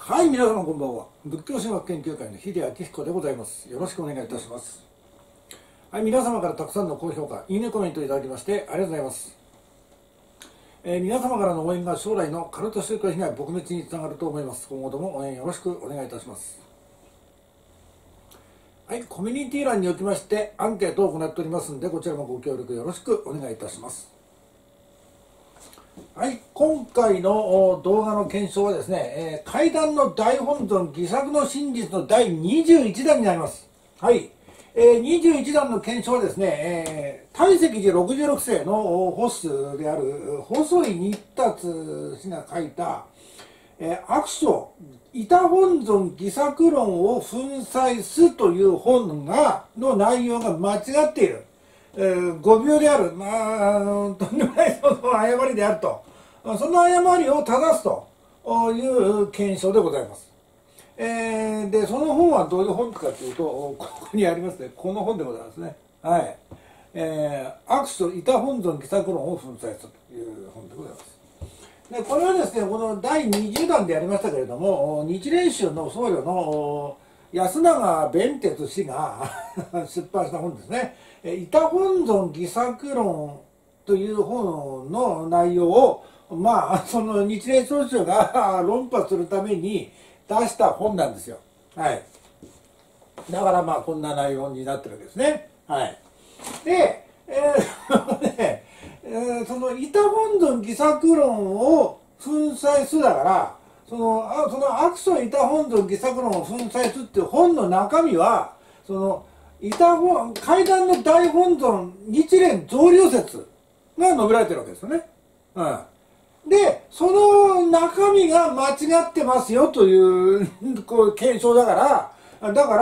はい、皆様こんばんは。仏教神学研究会の秀明彦でございます。よろしくお願いいたします。はい、皆様からたくさんの高評価、いいねコメントいただきましてありがとうございます。皆様からの応援が将来のカルト宗教被害撲滅につながると思います。今後とも応援よろしくお願いいたします。はい、コミュニティ欄におきましてアンケートを行っておりますので、こちらもご協力よろしくお願いいたします。はい、今回の動画の検証はですね、怪談の大本尊戯作の真実の第21弾になります。はい、21弾の検証はですね、大石寺66世のホスである細井日達氏が書いた悪書板本尊戯作論を粉砕すという本の内容が間違っている。誤謬である、とんでもないその誤りであると、その誤りを正すという検証でございます。で、その本はどういう本かというと、ここにありますね、この本でございますね。はい。悪書板本尊戯作論を粉砕すという本でございます。で、これはですね、この第20弾でやりましたけれども、日蓮宗の僧侶の安永弁哲氏が出版した本ですね。板本尊戯作論という本の内容を、その日蓮宗宗が論破するために出した本なんですよ。はい。だからこんな内容になってるわけですね。はい。で、その板本尊戯作論を粉砕すだから、その悪書板本尊戯作論を粉砕すっていう本の中身は、その怪談の大本尊日蓮造立説が述べられてるわけですよね。で、その中身が間違ってますよという検証だから、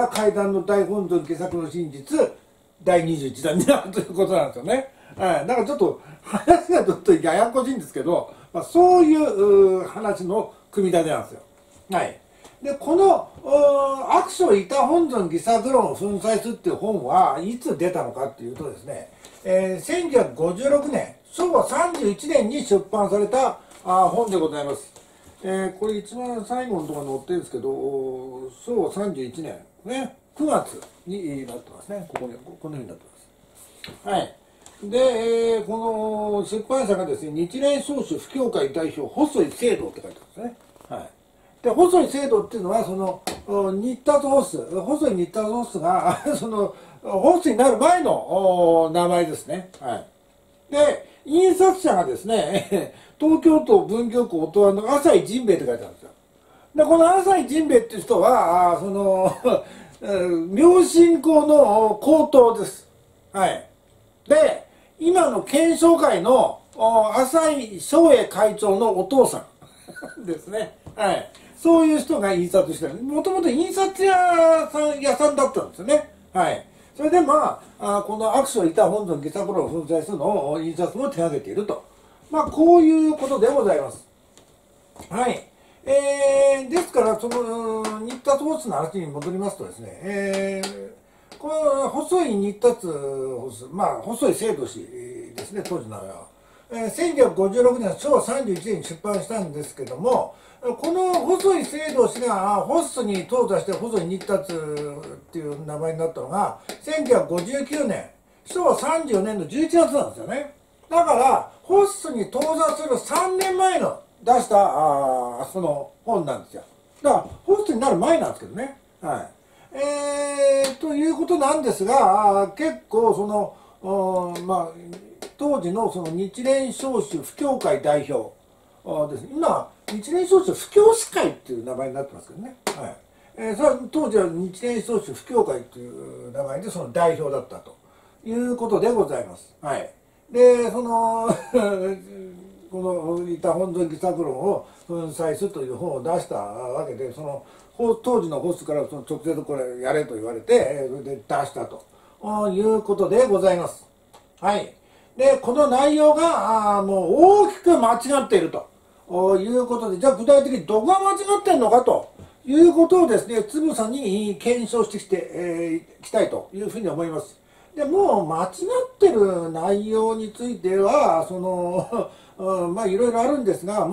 怪談の大本尊戯作の真実第21弾になるということなんですよね。だからちょっと話がちょっとややこしいんですけど、そういう話の組み立てなんですよ。はい。で、この悪書板本尊戯作論を粉砕すっていう本はいつ出たのかっていうとですね、1956年、昭和31年に出版された本でございます。これ一番最後のところに載ってるんですけど、昭和31年、ね、9月になってますね。このようになってます。はい。で、この出版社がですね、日蓮宗主布教会代表、細井聖堂って書いてあるんですね。はい。で、細井聖堂っていうのは、その、日達ホス、細井日達ホスが、その、ホスになる前の名前ですね。はい。で、印刷者がですね、東京都文京区音羽の浅井甚兵衛って書いてあるんですよ。で、この浅井甚兵衛っていう人は、その、明神校の高等です。はい。で、今の検証会の浅井翔英会長のお父さんですね。はい。そういう人が印刷してる。もともと印刷屋さんだったんですよね。はい。それでこの悪書板本尊戯作論を粉砕するのを印刷も手掛けていると。こういうことでございます。はい。ですから、その、日達ホスの話に戻りますとですね、この細井日達ホス、細井聖堂氏ですね、当時の名前は。1956年、昭和31年に出版したんですけども、この細井聖堂氏がホスに淘汰して細井日達っていう名前になったのが、1959年、昭和34年の11月なんですよね。だから、ホスに淘汰する3年前の出したその本なんですよ。だから、ホスになる前なんですけどね。はい。ということなんですが、結構その、当時のその日蓮宗主布教会代表ですね。今、日蓮宗主布教師会っていう名前になってますけどね。はい。それは当時は日蓮宗主布教会という名前でその代表だったということでございます。はい。で、そのこの板本尊戯作論を粉砕するという本を出したわけで、その当時のホスからその直接これやれと言われて、それで出したということでございます。はい。で、この内容がもう大きく間違っているということで、じゃあ具体的にどこが間違っているのかということをですね、つぶさに検証してきたいというふうに思います。で、もう間違ってる内容については、その、いろいろあるんですが、もう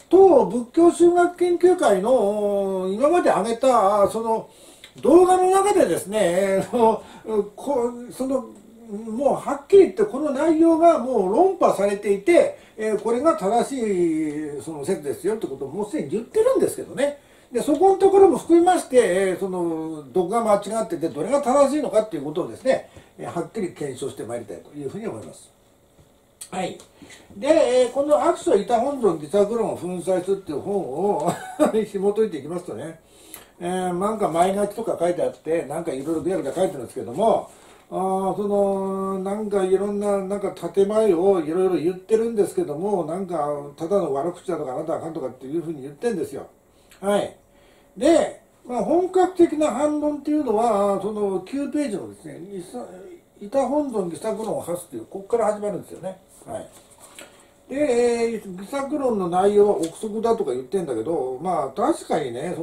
当仏教宗学研究会の今まで挙げたその動画の中でですね、そのもうはっきり言ってこの内容がもう論破されていて、これが正しいその説ですよってことをもうすでに言ってるんですけどね。でそこのところも含めまして、そのどこが間違っててどれが正しいのかっていうことをですね、はっきり検証してまいりたいというふうに思います。はい。で、この悪書板本尊自作論を粉砕するっていう本を紐解いていきますとね、なんか前書きとか書いてあって、なんかいろいろぐやぐや書いてるんですけども、なんかいろんな、なんか建前をいろいろ言ってるんですけども、なんかただの悪口だとかあなたはあかんとかっていうふうに言ってるんですよ。はい。で、本格的な反論っていうのは、その9ページのですね、板本尊自作論を発すという、ここから始まるんですよね。はい。で、自作論の内容は憶測だとか言ってんだけど、確かにね、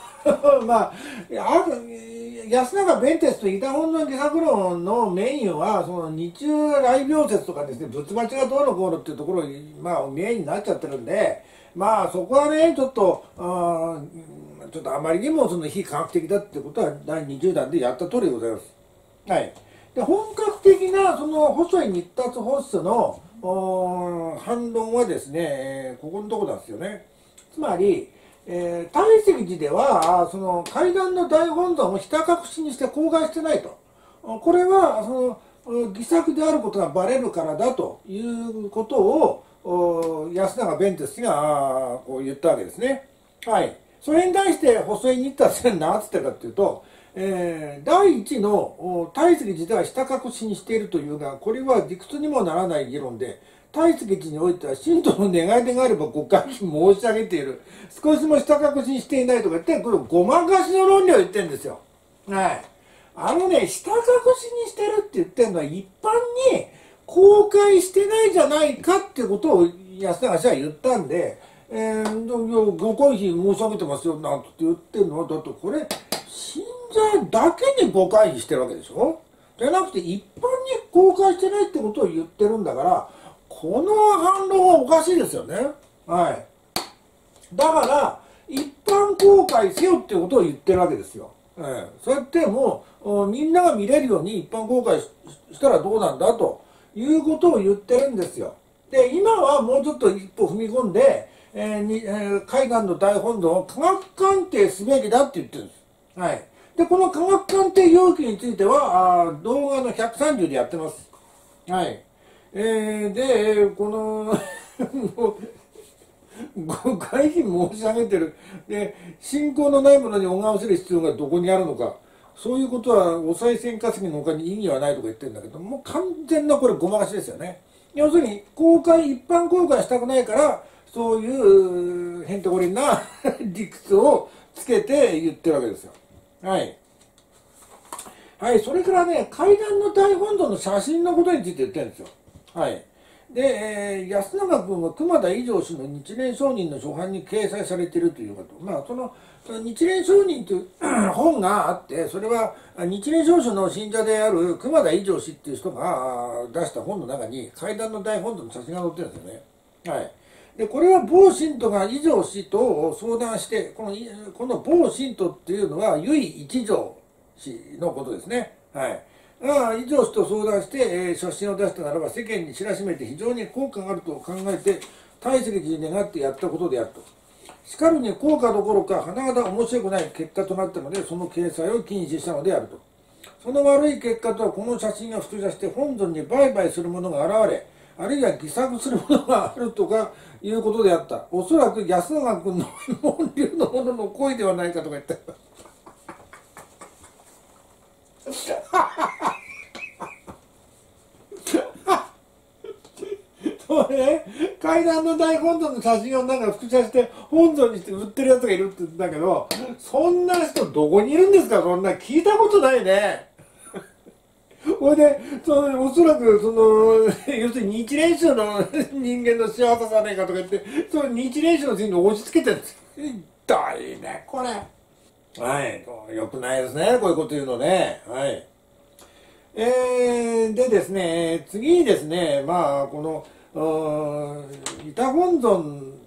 安永弁哲と板本尊自作論のメインは、その日中来病説とかですね、仏待ちがどうのこうのっていうところに、メインになっちゃってるんで、そこはね、ちょっとあまりにもその非科学的だってことは第20弾でやった通りでございます。はい。で、本格的なその細い日達発出の反論はですね、ここのところなんですよね。つまり、大石寺ではその階段の大本尊をひた隠しにして公開してないと。これはその偽作であることがバレるからだということを安永弁哲がこう言ったわけですね。はい。それに対して細井日達は何つってるかというと、第一の大石寺ではひた隠しにしているというが、これは理屈にもならない議論で、大石寺においては信徒の願い出があればご回避申し上げている。少しもひた隠しにしていないとか言って、これごまかしの論理を言ってるんですよ。はい。ひた隠しにしてるって言ってるのは一般に公開してないじゃないかっていうことを安永氏は言ったんで、ご回避申し上げてますよなんて言ってるのは、だってこれ、信者だけにご回避してるわけでしょ。じゃなくて一般に公開してないってことを言ってるんだから、この反論はおかしいですよね。はい。だから、一般公開せよってことを言ってるわけですよ。そうやってもう、みんなが見れるように一般公開したらどうなんだということを言ってるんですよ。で、今はもうちょっと一歩踏み込んで、海岸の大本尊を科学鑑定すべきだって言ってるんです。はい。で、この科学鑑定要求については、動画の130でやってます。はい。で、このご回避申し上げてる。で、信仰のないものに拝ませる必要がどこにあるのか。そういうことはお賽銭稼ぎの他に意義はないとか言ってるんだけど、もう完全なこれごまかしですよね。要するに、一般公開したくないから、そういうへんてこりんな理屈をつけて言ってるわけですよ。はい。はい、それからね、階段の大本尊の写真のことについて言ってるんですよ。はい。で、安永君は熊田以上氏の日蓮上人の初版に掲載されているということ。その日蓮上人という本があって、それは日蓮上書の信者である熊田以上氏っていう人が出した本の中に階段の大本尊の写真が載ってるんですよね。はい。で、これは某信徒が以上氏と相談して、この某信徒っていうのは唯一条氏のことですね。はい。以上氏と相談して、写真を出したならば世間に知らしめて非常に効果があると考えて大石寺に願ってやったことであると。しかるに効果どころか甚だ面白くない結果となったのでその掲載を禁止したのであると。その悪い結果とはこの写真が複写して本尊に売買する者が現れ、あるいは偽作する者があるとかいうことであった。おそらく安永君の本流のものの恋ではないかとか言った。それ階段の大本尊の写真をなんか複写して本尊にして売ってるやつがいるって言うんだけど、そんな人どこにいるんですか。そんな聞いたことないね。ほいでおそらく要するに日蓮宗の人間の幸せさねえかとか言って、その日蓮宗の人に押し付けてるんですよ。痛いねこれ。はい、よくないですねこういうこと言うのね。はい。でですね、次にですね、この板本尊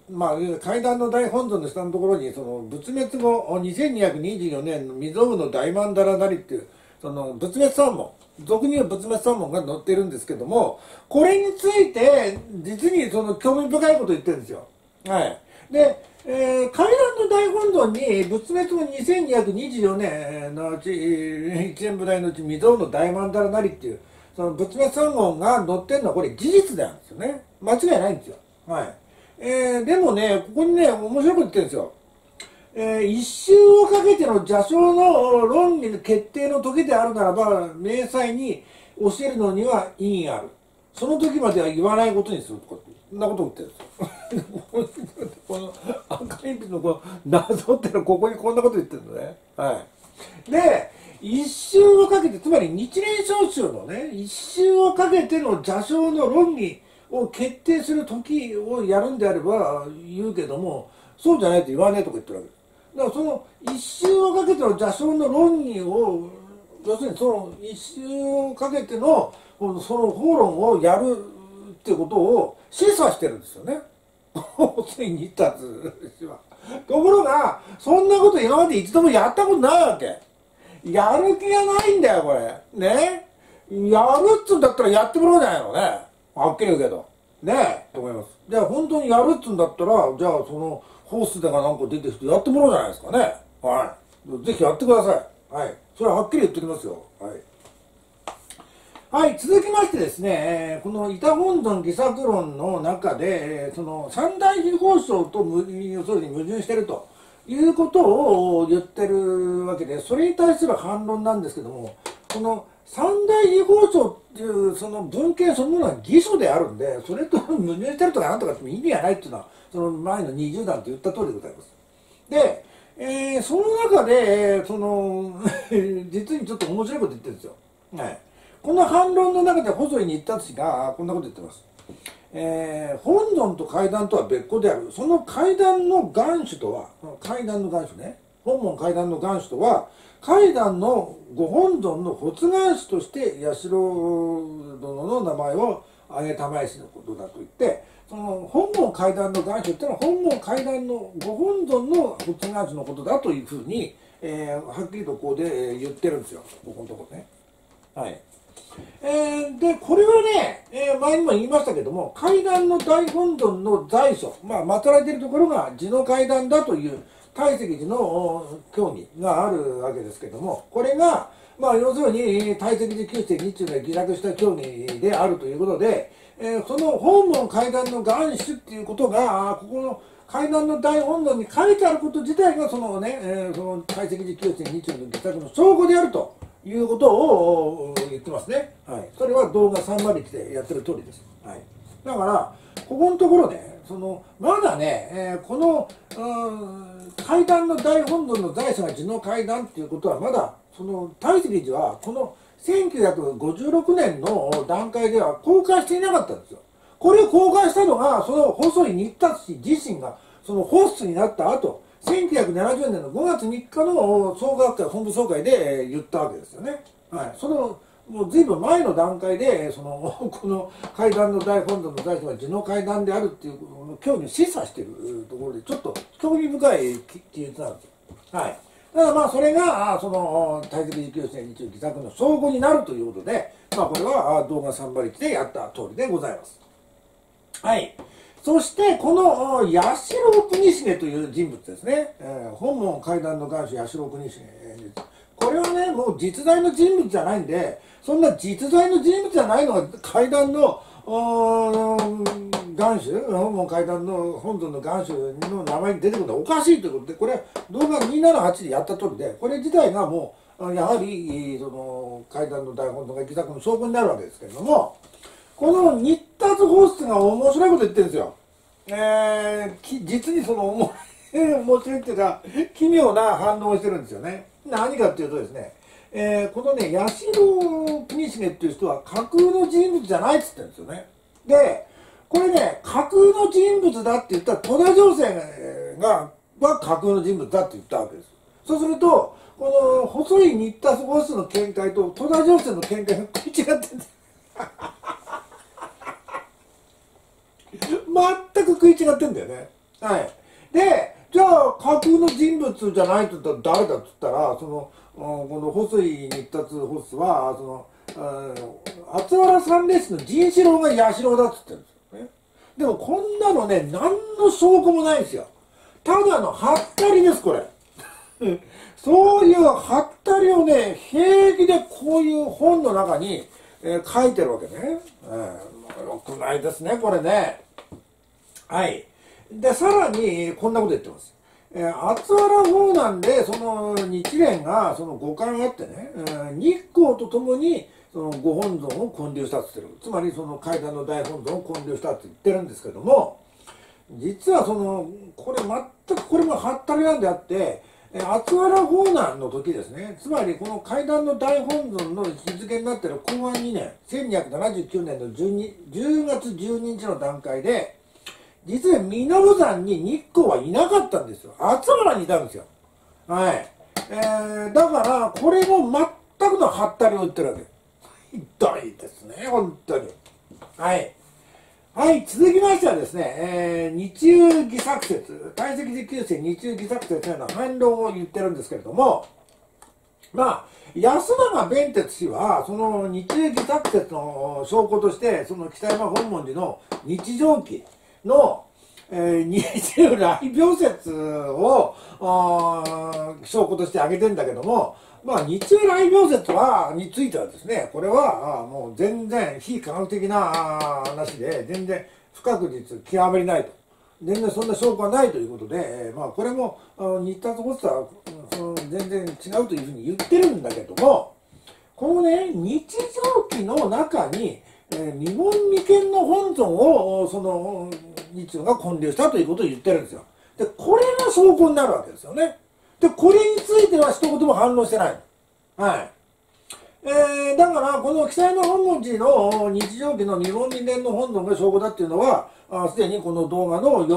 まあ、階段の大本尊の下のところに、その仏滅後、2224年の未曾有の大曼荼羅なりっていう、その仏滅三文、俗に言う仏滅三文が載ってるんですけども、これについて、実にその興味深いことを言ってるんですよ。はい。で、階段の大本尊に仏滅後2224年のうち、一円部代のうち未曾有の大曼荼羅なりっていう、その仏滅三文が載ってるのはこれ事実なんですよね。間違いないんですよ。はい。でもね、ここにね、面白いこと言ってるんですよ。一周をかけての邪正の論理の決定の時であるならば、明細に教えるのには意義がある。その時までは言わないことにするとか、そんなことを言ってるんですよ。この赤鉛筆のこの謎ってのはここにこんなこと言ってるのね。はい。で、一周をかけて、つまり日蓮召集のね、一周をかけての邪正の論理を決定する時をやるんであれば言うけども、そうじゃないと言わねえとか言ってるわけです。だからその一周をかけての邪正の論議を、要するにその一周をかけてのその討論をやるっていうことを示唆してるんですよね。ついに言ったつは。ところが、そんなこと今まで一度もやったことないわけ。やる気がないんだよ、これ。ね。やるっつうんだったらやってもらうんじゃないのね。はっきり言うけど。ねえ、と思います。じゃあ本当にやるっつうんだったら、じゃあその、ホースでがなんか出てきてやってもらうじゃないですかね。はい。ぜひやってください。はい。それははっきり言っておきますよ。はい。はい、続きましてですね、この板本尊戯作論の中で、その三大秘宝書と要するに矛盾しているということを言ってるわけで、それに対する反論なんですけども、この三大秘宝書っていうその文献そのものは偽書であるんで、それと矛盾してるとかなんとかって意味がないっていうのは、その前の20段と言った通りでございます。で、その中で、その実にちょっと面白いこと言ってるんですよ。はい。この反論の中で細井日達がこんなこと言ってます。本尊と階段とは別個である。その階段の願主とは、階段の願主ね、本門階段の願主とは、階段のご本尊の発願主として八代殿の名前を挙げたまえしのことだと言って、その本門階段の願主っていうのは本門階段のご本尊の発願主のことだというふうに、はっきりとこうで言ってるんですよ、ここのところね。はい。で、これはね、前にも言いましたけども、階段の大本尊の在所、まあ、祀られているところが地の階段だという大石寺の教義があるわけですけども、これが、まあ、要するに大石寺九世日中で下落した教義であるということで、その本門階段の願主っていうことが、ここの階段の大本尊に書いてあること自体が、そのね、その大石寺九世日中の下落の証拠であると。いうことを言ってますね。はい。それは動画3割でやってる通りです。はい。だから、ここのところね、まだね、この、階段の大本尊の財産が地の階段っていうことは、まだ、大石寺は、この1956年の段階では公開していなかったんですよ。これを公開したのが、その細井日達氏自身が、そのホストになった後、1970年の5月3日の総学会本部総会で言ったわけですよね。はい。もう随分前の段階で、この階段の大本尊の財産は地の階段であるっていう教義を示唆しているところで、ちょっと興味深い記述なんですよ。はい。ただまあ、それが、大石寺九世日中戯作の証拠になるということで、まあ、これは動画3馬力でやった通りでございます。はい。そして、この八代国重という人物ですね。本門階段の願主八代国重。これはね、もう実在の人物じゃないんで、そんな実在の人物じゃないのが階段の願主、本門階段の本尊の願主の名前に出てくるのはおかしいということで、これ動画278でやった通りで、これ自体がもう、やはり、階段の大本尊が戯作の証拠になるわけですけれども、この日達法室が面白いこと言ってるんですよ。実に面白いっていうか、奇妙な反応をしてるんですよね。何かっていうとですね、このね、八代国重っていう人は架空の人物じゃないって言ってるんですよね。で、これね、架空の人物だって言ったら、戸田情勢が架空の人物だって言ったわけです。そうすると、この細い日達法室の見解と戸田情勢の見解が食い違ってるんです。全く食い違ってんだよね。 はい。で、じゃあ、架空の人物じゃないと言ったら誰だっつったら、この細井日達ホスは、厚原三列の陣四郎が八代だっつってるんですよね。でもこんなのね、何の証拠もないんですよ。ただのはったりです、これ。そういうはったりをね、平気でこういう本の中に、書いてるわけね。よくないですね、これね。はい。で、さらに、こんなこと言ってます。厚原法なんで、その日蓮がその五感があってね、日光とともにそのご本尊を建立したって言ってる。つまりその階段の大本尊を建立したって言ってるんですけども、実はこれ全くこれもはったりなんであって、厚原法難の時ですね、つまりこの階段の大本尊の日付になっている公安2年、1279年の10月12日の段階で、実は身延山に日光はいなかったんですよ。厚原にいたんですよ。はい。だから、これも全くのはったりを言ってるわけ。ひどいですね、本当に。はい。はい、続きましてはですね、日中義作説、堆積時旧世日中義作説のような反論を言ってるんですけれども、まあ、安永弁哲氏は、その日中義作説の証拠として、その北山本門寺の日常記の、日中来病説を証拠として挙げてんだけども、まあ、日中来病説についてはですね、これはもう全然非科学的な話で、全然不確実極めりないと。全然そんな証拠はないということで、まあ、これも日達発作は全然違うというふうに言ってるんだけども、このね、日常記の中に、未聞未見の本尊を日中が建立したということを言ってるんですよ。で、これが証拠になるわけですよね。で、これについては一言も反応してない。はい。だから、この北山本門寺の日常記の未聞未見の本尊が証拠だっていうのは、すでにこの動画の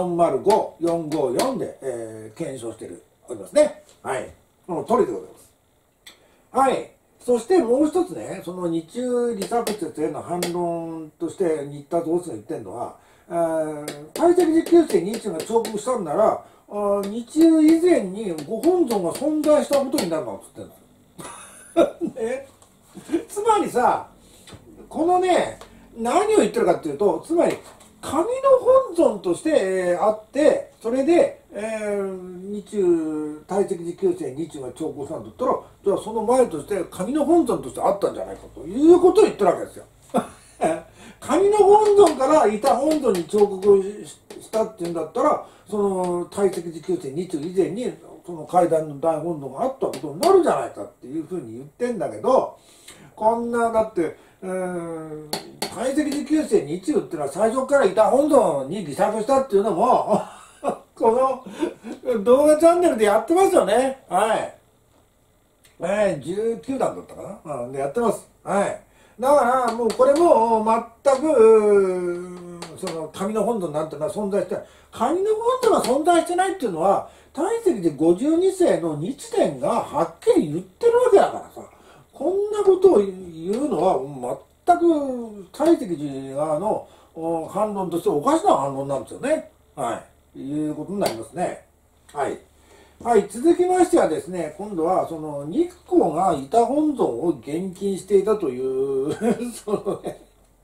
405、454で、検証しておりますね。はい。この通りでございます。はい。そしてもう一つね、その日中利作説への反論として新田と大津が言ってるのは、堆積時旧世日中が彫刻したんなら、日中以前にご本尊が存在したことになるのって言ってるんですよ。ね、つまりさ、このね、何を言ってるかっていうと、つまり、神の本尊として、あって、それで、日中、堆積時旧世日中が彫刻したんだったら、じゃあその前として神の本尊としてあったんじゃないかということを言ってるわけですよ。神の本尊からいた本尊に彫刻したっていうんだったら、その堆積時旧世日中以前に、その階段の大本尊があったことになるじゃないかっていうふうに言ってんだけど、こんな、だって、堆積時旧世日中っていうのは最初からいた本尊に偽作したっていうのも、この動画チャンネルでやってますよね。はい。19段だったかな、でやってます。はい。だから、もうこれも全く、その神の本尊なんていうのは存在してない。神の本尊が存在してないっていうのは、堆積で52世の日蓮がはっきり言ってるわけだからさ、こんなことを言うのは全く堆積寺側の反論としておかしな反論なんですよね。はい。いうことになりますね。はい。はい、続きましてはですね、今度はその日光が板本尊を現金していたというそのね、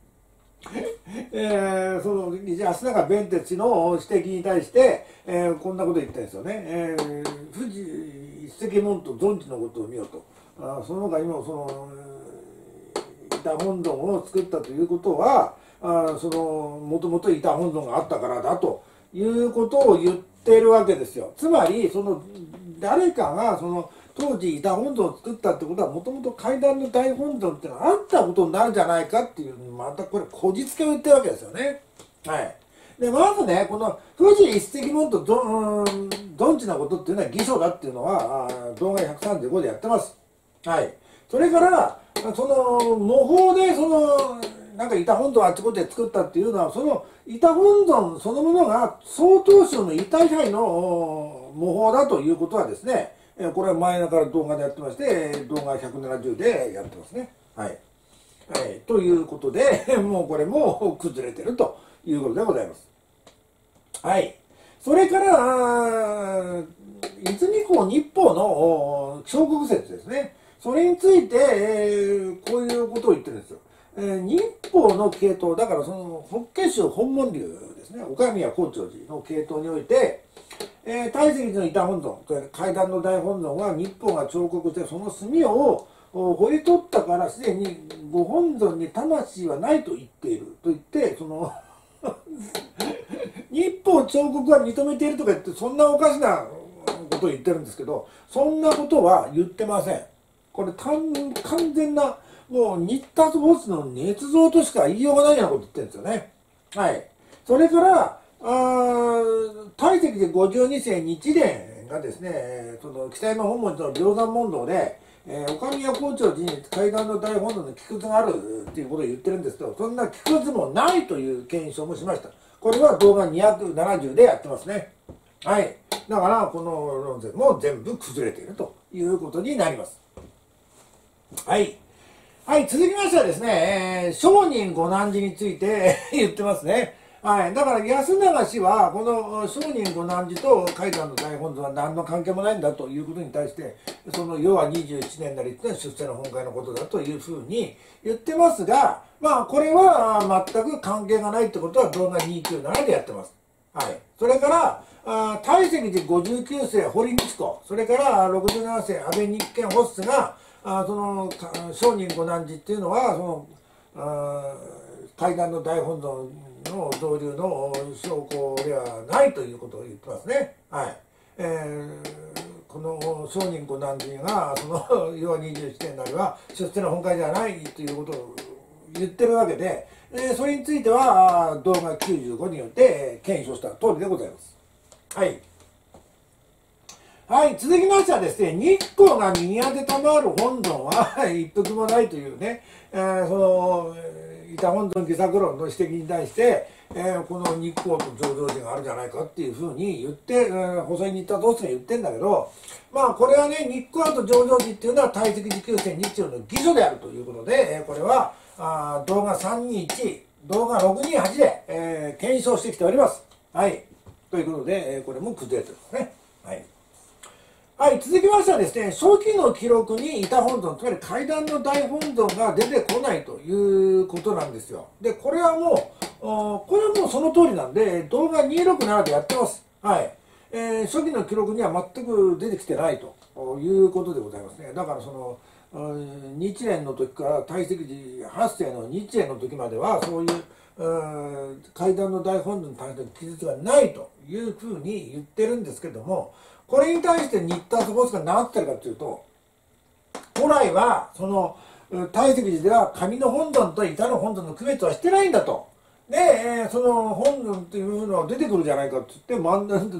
その安永弁哲の指摘に対して、こんなこと言ったんですよね。富士一石門と存知のことを見ようと。その他にもその板本尊を作ったということは、もともと板本尊があったからだということを言ってるわけですよ。つまり誰かが当時板本尊を作ったってことはもともと階段の大本尊っていうのがあったことになるんじゃないかっていう、またこれこじつけを言ってるわけですよね。はい。で、まずね、この富士一石門と存知のことっていうのは偽書だっていうのは動画135でやってます。はい。それから、模倣でなんか板本尊をあっちこっちで作ったっていうのは、その板本尊そのものが曹洞宗の板位牌の模倣だということはですね、これは前から動画でやってまして、動画170でやってますね。はい。ということで、もうこれも崩れてるということでございます。はい。 それから、伊豆二項日報の小国説ですね。それについて、こういうことを言ってるんですよ。日報の系統、だからその法華宗本門流ですね、岡宮高長寺の系統において、大石寺の板本尊、階段の大本尊は日報が彫刻してその墨を彫り取ったからすでにご本尊に魂はないと言っていると言って、その日報彫刻は認めているとか言って、そんなおかしなことを言ってるんですけど、そんなことは言ってません。これ完全な、もう日達没の捏造としか言いようがないようなこと言ってるんですよね。はい。それから、大石寺52世日蓮がですね、その北山本門寺の霊山問答で、岡宮高長寺に階段の大本尊の木くずがあるっていうことを言ってるんですけど、そんな木くずもないという検証もしました。これは動画270でやってますね。はい。だから、この論説も全部崩れているということになります。はい。はい、続きましてはですね、聖人御南寺について言ってますね。はい。だから安永氏は、この聖人御南寺と階段の大本尊は何の関係もないんだということに対して、その世は21年なりっていうのは出世の本会のことだというふうに言ってますが、まあ、これは全く関係がないってことは動画297でやってます。はい。それから、大石寺59世堀道子、それから67世安倍日見ホッスが、その聖人御南寺っていうのは、その階段の大本尊の導入の証拠ではないということを言ってますね。はい。この聖人御南寺が、その要は21年なりは出世の本会ではないということを言ってるわけで、それについては動画95によって検証した通りでございます。はい。はい、続きましてはですね、日光が右当てたまわる本尊は一服もないというね、その板本尊戯作論の指摘に対して、この日光と上場寺があるじゃないかっていうふうに言って、細井新田同士が言ってんだけど、まあこれはね、日光と上場寺っていうのは大石寺宮線日中の義書であるということで、これは動画321、動画628で、検証してきております。はい。ということで、これも崩れてるんですね。はい。はい、続きましてはですね、初期の記録に板本尊、つまり階段の大本尊が出てこないということなんですよ。で、これはもうその通りなんで、動画267でやってます。はい。初期の記録には全く出てきてないということでございますね。だからその、日蓮の時から大石寺8世の日蓮の時までは、そういう階段の大本尊に対する記述がないというふうに言ってるんですけども、これに対して新田スポーツが何て言ってるかというと、古来はその大石寺では紙の本尊と板の本尊の区別はしてないんだと。で、その本尊っていうのが出てくるじゃないかって言って、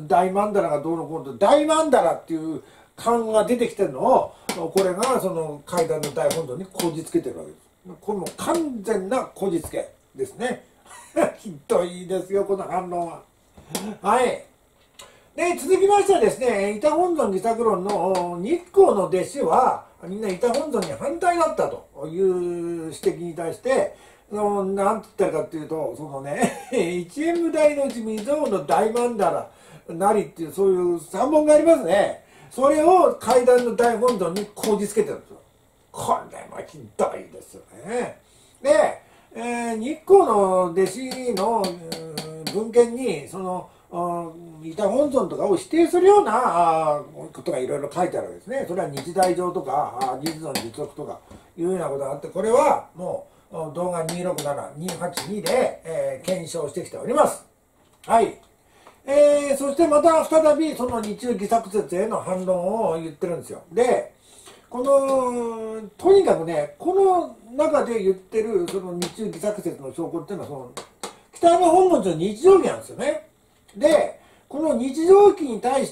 大曼荼羅がどうのこうの、大曼荼羅っていう漢が出てきてるのを、これがその階段の大本尊にこじつけてるわけです。これも完全なこじつけですね。ひどいですよ、この反論は。はい。で、続きましてはですね、板本尊戯作論の日光の弟子は、みんな板本尊に反対だったという指摘に対して、なんて言ったかっていうと、そのね、一円無大のうち未曾有の大曼荼羅なりっていう、そういう三本がありますね。それを階段の大本尊にこじつけてるんですよ。これもひどいですよね。で、日光の弟子の文献に、その、板本尊とかを否定するようなことがいろいろ書いてあるわけですね。それは日大上とか、日の実録とかいうようなことがあって、これはもう動画267、282で、検証してきております。はい。そしてまた再びその日中戯作説への反論を言ってるんですよ。で、とにかくね、この中で言ってるその日中戯作説の証拠っていうのは、その北山本門寺の日常記なんですよね。で、この日常記に対して、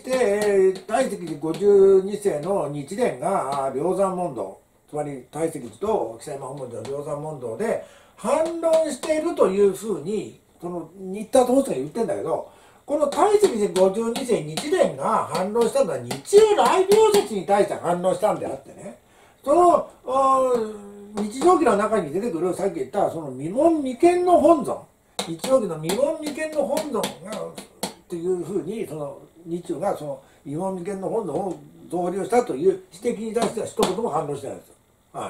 大石寺52世の日蓮が霊山問答、つまり大石寺と北山本門寺の霊山問答で反論しているというふうに、その新田当主が言ってんだけど、この大石寺52世日蓮が反論したのは日中来病説に対して反論したんであってね、その日常記の中に出てくるさっき言ったその未聞未見の本尊、日曜日の未聞未見の本尊がっっていうふうにその日中がその日本民権の本尊を増量したという指摘に対しては一言も反論してないんですよ。はい、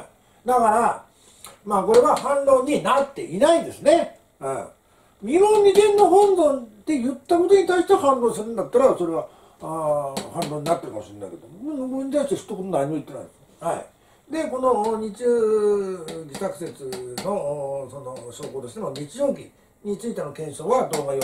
だからまあこれは反論になっていないんですね。日本民権の本尊って言ったことに対して反論するんだったらそれは反論になってるかもしれないけど、これに対して一言何も言ってないんです。はい、でこの日中自作説のその証拠としての日常記についての検証は動画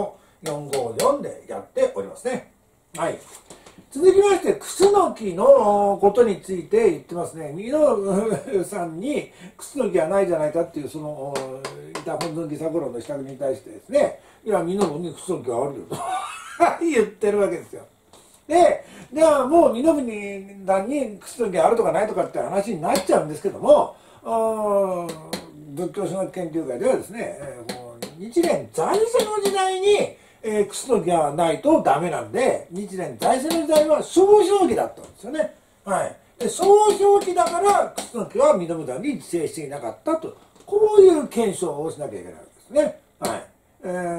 405、454でやっておりますね。はい。続きまして、クスノキのことについて言ってますね。箕野さんにクスノキはないじゃないかっていうその板本尊戯作論の指摘に対してですね、いや箕野にクスノキはあるよと言ってるわけですよ。ではもう箕野さんにクスノキがあるとかないとかって話になっちゃうんですけども、仏教史学研究会ではですね、日蓮在世の時代にクスノキがないとダメなんで、日蓮在世の時代は小表記だったんですよね。はい。で、小表記だからクスノキは箕面山に自生していなかったと、こういう検証をしなきゃいけないわけですね。はい。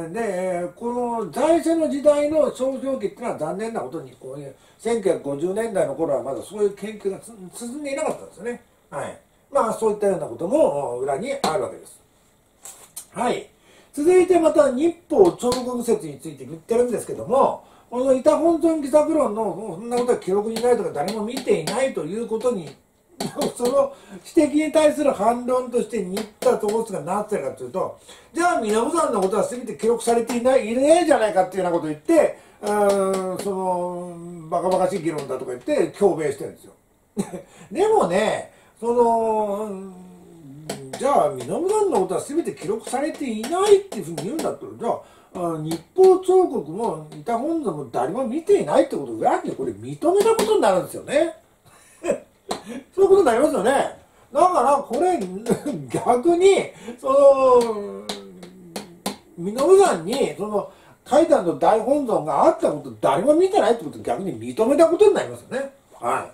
で、この在世の時代の小表記っていうのは残念なことに、こういう1950年代の頃はまだそういう研究が進んでいなかったんですよね。はい。まあそういったようなことも裏にあるわけです。はい。続いてまた日報彫刻説について言ってるんですけども、この板本尊戯作論のそんなことは記録にないとか誰も見ていないということにその指摘に対する反論として新田東津がなってるかというと、じゃあ源山のことは全て記録されていないねえじゃないかっていうようなことを言って、そのバカバカしい議論だとか言って強弁してるんですよ。でもね、そのじゃあ源山のことは全て記録されていないっていうふうに言うんだったら、じゃあ日報彫刻も板本尊も誰も見ていないってことを裏にこれ認めたことになるんですよね。そういうことになりますよね。だからこれ逆にその源山にその階段の大本尊があったことを誰も見てないってことを逆に認めたことになりますよね。はい。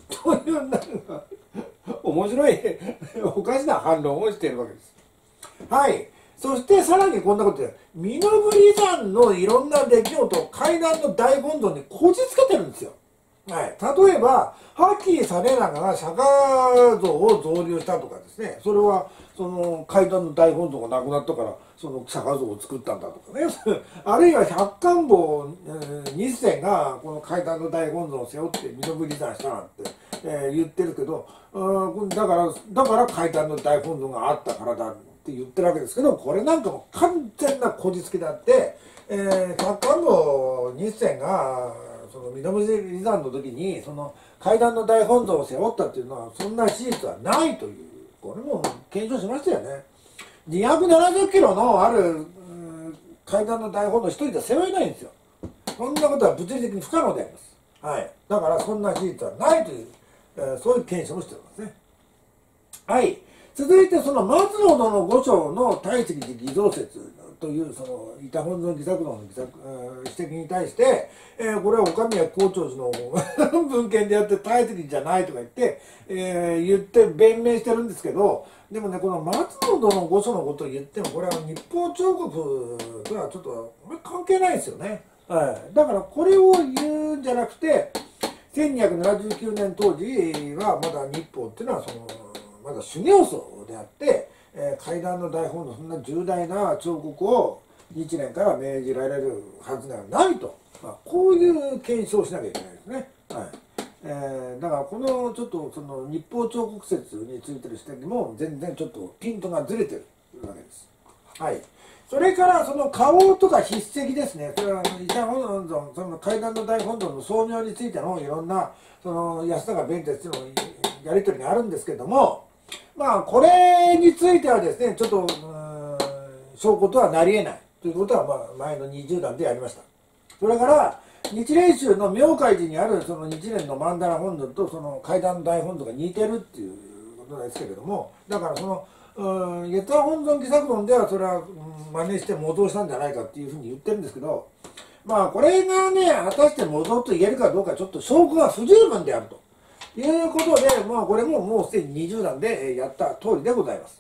というなんか面白いおかしな反論をしているわけです。はい。そしてさらにこんなことで、身延山のいろんな出来事を階段の大本尊にこじつけてるんですよ。はい、例えば、破棄されながら釈迦像を造立したとかですね、それはその階段の大本尊がなくなったから、その釈迦像を作ったんだとかね、あるいは百貫坊日銭がこの階段の大本尊を背負って身延山したなんて、言ってるけど、だから階段の大本尊があったからだって言ってるわけですけど、これなんかも完全なこじつけであって、百貫坊日銭がその身延山の時にその階段の大本尊を背負ったっていうのはそんな事実はないという、これも検証しましたよね。270キロのある階段の大本尊一人では背負えないんですよ。そんなことは物理的に不可能であります。はい、だからそんな事実はないという、そういう検証をしていますね。はい、続いてその松野殿御所の大石寺偽造説というその板本尊戯作論の指摘に対して、これは岡宮校長寺の文献でやって大石寺じゃないとか言って、言って弁明してるんですけど、でもね、この松野殿御所のことを言ってもこれは日報彫刻とはちょっと関係ないですよね。はい、だからこれを言うんじゃなくて、1279年当時はまだ日報っていうのはそのまだ修行僧であって、階段の大本のそんな重大な彫刻を日蓮から命じられるはずがないと、こういう検証をしなきゃいけないですね。はい、だからこのちょっとその日報彫刻説についてる指摘も全然ちょっとピントがずれてるわけです。はい、それからその花押とか筆跡ですね。それは板本尊、その階段の大本尊の創業についてのいろんなその安高弁哲のやり取りがあるんですけども、まあこれについてはですね、ちょっと証拠とはなり得ないということは、前の20段でやりました。それから日蓮宗の妙海寺にあるその日蓮の曼荼羅本尊とその階段の大本尊が似てるっていうことですけれども、だからその月波本尊戯作論ではそれは真似して模造したんじゃないかっていうふうに言ってるんですけど、まあこれがね、果たして模造と言えるかどうかちょっと証拠が不十分であるということで、まあこれももうすでに20段でやった通りでございます。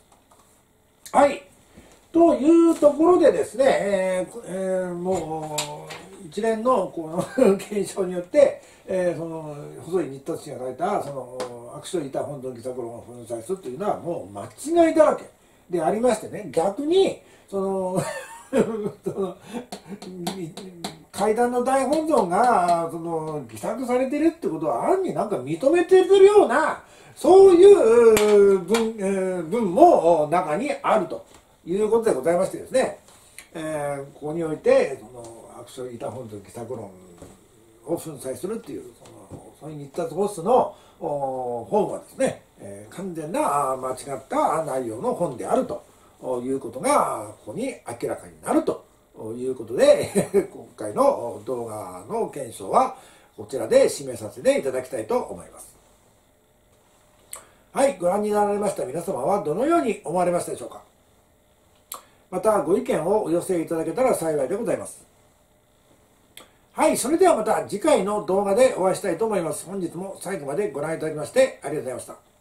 はい。というところでですね、もう一連のこの検証によって、その細井新達氏が書いたその悪書板本尊戯作論を粉砕するというのはもう間違いだらけでありましてね、逆にそのその階段の大本尊がその偽作されてるってことは暗になんか認めてるようなそういう文も中にあるということでございましてですね、ここにおいてその悪書板本尊戯作論を粉砕するっていうその日達ホスの本はですね、完全な間違った内容の本であるということがここに明らかになるということで今回の動画の検証はこちらで締めさせていただきたいと思います。はい、ご覧になられました皆様はどのように思われましたでしょうか。またご意見をお寄せいただけたら幸いでございます。はい、それではまた次回の動画でお会いしたいと思います。本日も最後までご覧いただきましてありがとうございました。